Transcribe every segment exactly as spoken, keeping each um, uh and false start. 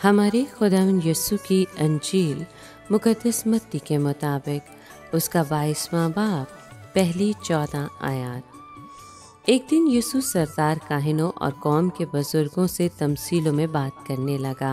हमारे खुदावंद यीशु की अंजील मुकद्दस मत्ती के मुताबिक उसका बाईसवां बाब पहली चौदह आयात। एक दिन यीशु सरदार काहिनों और कौम के बुजुर्गों से तमसीलों में बात करने लगा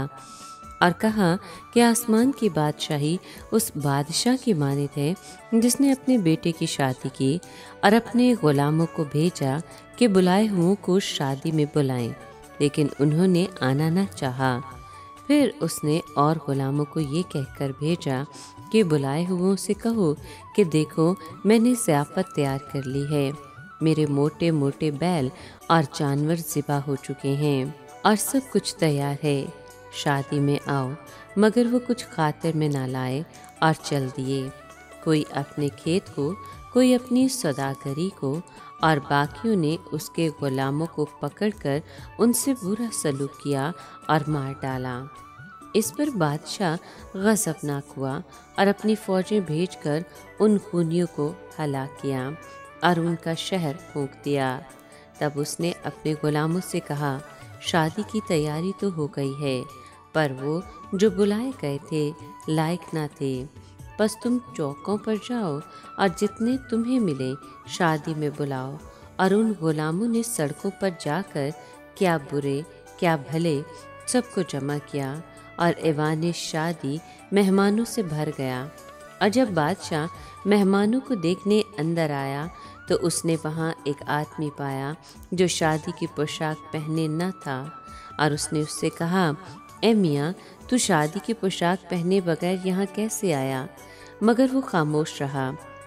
और कहा कि आसमान की बादशाही उस बादशाह की मानित है जिसने अपने बेटे की शादी की और अपने गुलामों को भेजा कि बुलाए हुओं को शादी में बुलाएं, लेकिन उन्होंने आना न चाहा। फिर उसने और गुलामों को ये कहकर भेजा कि बुलाए हुओं से कहो कि देखो, मैंने ज़ियाफ़त तैयार कर ली है, मेरे मोटे मोटे बैल और जानवर ज़िबा हो चुके हैं और सब कुछ तैयार है, शादी में आओ। मगर वो कुछ खातिर में ना लाए और चल दिए, कोई अपने खेत को, कोई अपनी सौदागरी को, और बाकियों ने उसके गुलामों को पकड़कर उनसे बुरा सलूक किया और मार डाला। इस पर बादशाह गज़बनाक हुआ और अपनी फौजें भेजकर उन खूनियों को हलाक किया और उनका शहर फूंक दिया। तब उसने अपने गुलामों से कहा, शादी की तैयारी तो हो गई है, पर वो जो बुलाए गए थे लायक ना थे। बस तुम चौकों पर जाओ और जितने तुम्हें मिले शादी में बुलाओ। और उन गुलामों ने सड़कों पर जाकर क्या बुरे क्या भले सबको जमा किया और ऐवान शादी मेहमानों से भर गया। और जब बादशाह मेहमानों को देखने अंदर आया तो उसने वहाँ एक आदमी पाया जो शादी की पोशाक पहने न था, और उसने उससे कहा, ए मियाँ, तू शादी की पोशाक पहने बगैर यहाँ कैसे आया? मगर वो खामोश रहा।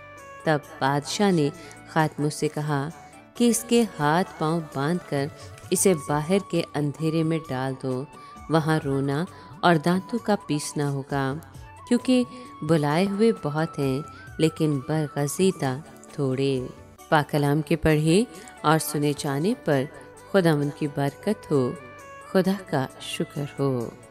तब बादशाह ने खादिमों से कहा कि इसके हाथ पांव बांधकर इसे बाहर के अंधेरे में डाल दो, वहाँ रोना और दांतों का पीसना होगा, क्योंकि बुलाए हुए बहुत हैं लेकिन बरगज़ीदा थोड़े। पाकलाम के पढ़े और सुने जाने पर खुदावंद की बरकत हो, खुदा का शुक्र हो।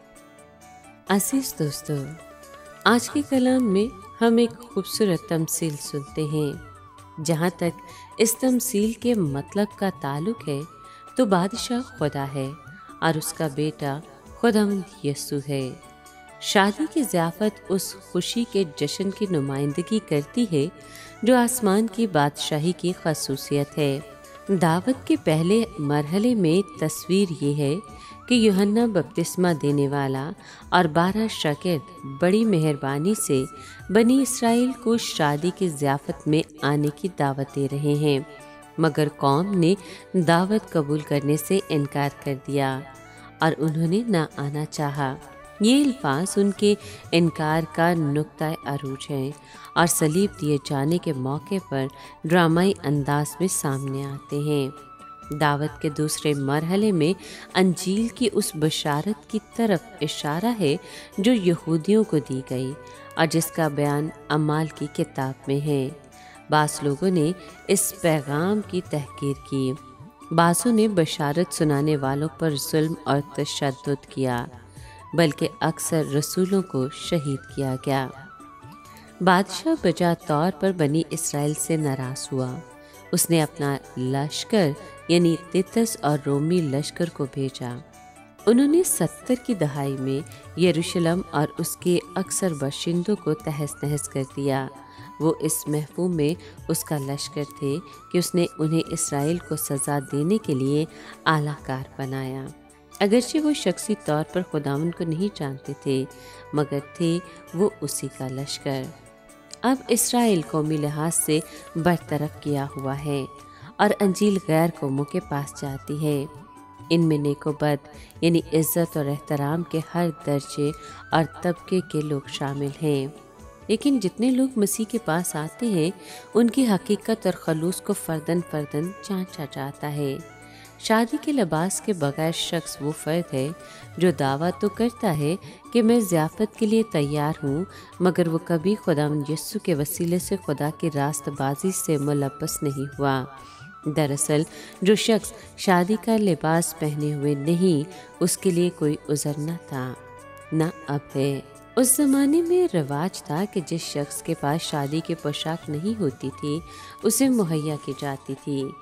अज़ीज़ दोस्तों, आज के कलाम में हम एक खूबसूरत तमसील सुनते हैं। जहाँ तक इस तमसील के मतलब का ताल्लुक है तो बादशाह खुदा है और उसका बेटा खुदावंद यीशु है। शादी की ज़ियाफ़त उस खुशी के जश्न की नुमाइंदगी करती है जो आसमान की बादशाही की ख़ासूसियत है। दावत के पहले मरहले में तस्वीर ये है कि यूहन्ना बपतिस्मा देने वाला और बारह शागिर्द बड़ी मेहरबानी से बनी इसराइल को शादी की ज़ियाफ़त में आने की दावत दे रहे हैं, मगर कौम ने दावत कबूल करने से इनकार कर दिया और उन्होंने ना आना चाहा। ये अल्फाज उनके इनकार का नुक्ता अरूज है और सलीब दिए जाने के मौके पर ड्रामाई अंदाज में सामने आते हैं। दावत के दूसरे मरहले में अंजील की उस बशारत की तरफ इशारा है जो यहूदियों को दी गई और जिसका बयान अमाल की किताब में है। बास लोगों ने इस पैगाम की तहकीर की, बासों ने बशारत सुनाने वालों पर जुल्म और तशद्दुद किया, बल्कि अक्सर रसूलों को शहीद किया गया। बादशाह बजा तौर पर बनी इसराइल से नाराज़ हुआ। उसने अपना लश्कर यानी तितस और रोमी लश्कर को भेजा। उन्होंने सत्तर की दहाई में यरूशलेम और उसके अक्सर बाशिंदों को तहस नहस कर दिया। वो इस महफूम में उसका लश्कर थे कि उसने उन्हें इसराइल को सज़ा देने के लिए आलाकार बनाया। अगरचे वो शख्सी तौर पर खुदावंद को नहीं जानते थे, मगर थे वो उसी का लश्कर। अब इसराइल कौमी लिहाज से बरतरफ किया हुआ है और अंजील गैर कौमों के पास जाती है। इनमें नेकोबद यानी इज़्ज़त और एहतराम के हर दर्जे और तबके के लोग शामिल हैं, लेकिन जितने लोग मसीह के पास आते हैं उनकी हकीकत और खलूस को फर्दन फर्दन जांचा जाता है। शादी के लिबास के बगैर शख्स वो फर्द है जो दावा तो करता है कि मैं ज़ियाफ़त के लिए तैयार हूँ, मगर वो कभी खुदावंद यीशु के वसीले से खुदा की रास्तबाजी से मुलव्वस नहीं हुआ। दरअसल जो शख्स शादी का लिबास पहने हुए नहीं, उसके लिए कोई उज़र न था, न अब है। उस ज़माने में रिवाज था कि जिस शख्स के पास शादी की पोशाक नहीं होती थी उसे मुहैया की जाती थी।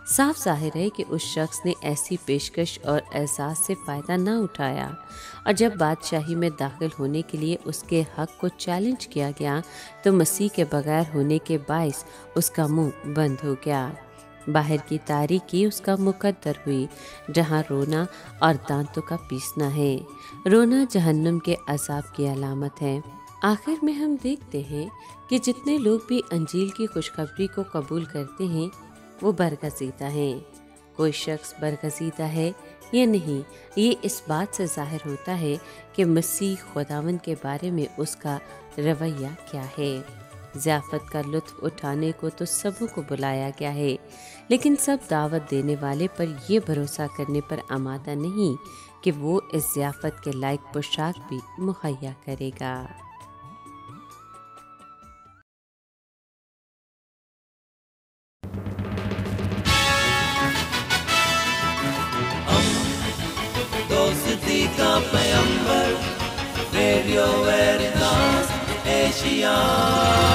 साफ जाहिर है कि उस शख्स ने ऐसी पेशकश और एहसास से फ़ायदा ना उठाया, और जब बादशाही में दाखिल होने के लिए उसके हक को चैलेंज किया गया तो मसीह के बगैर होने के बायस उसका मुंह बंद हो गया। बाहर की तारीकी उसका मुकद्दर हुई, जहाँ रोना और दांतों का पीसना है। रोना जहन्नुम के अजाब की अलामत है। आखिर में हम देखते हैं कि जितने लोग भी अंजील की खुशखबरी को कबूल करते हैं वो बरगजीदा हैं। कोई शख्स बरगजीदा है या नहीं, ये इस बात से जाहिर होता है कि मसीह खुदावंद के बारे में उसका रवैया क्या है। ज़ियाफ़त का लुत्फ़ उठाने को तो सबों को बुलाया गया है, लेकिन सब दावत देने वाले पर यह भरोसा करने पर आमादा नहीं कि वो इस ज़ियाफ़त के लायक पोशाक भी मुहैया करेगा। दोस्ती का पैगंबर, रेडियो वेरितास एशिया।